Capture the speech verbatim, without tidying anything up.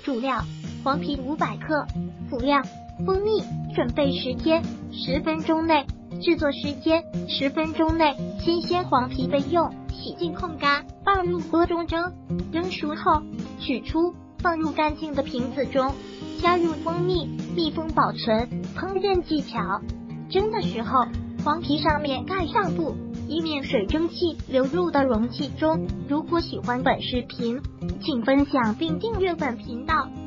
主料：黄皮五百克，辅料：蜂蜜。准备时间：十分钟内。制作时间：十分钟内。新鲜黄皮备用，洗净控干，放入锅中蒸。蒸熟后取出，放入干净的瓶子中，加入蜂蜜，密封保存。烹饪技巧：蒸的时候，黄皮上面盖上布，以免水蒸气流入到容器中。如果喜欢本视频，请分享并订阅本频道。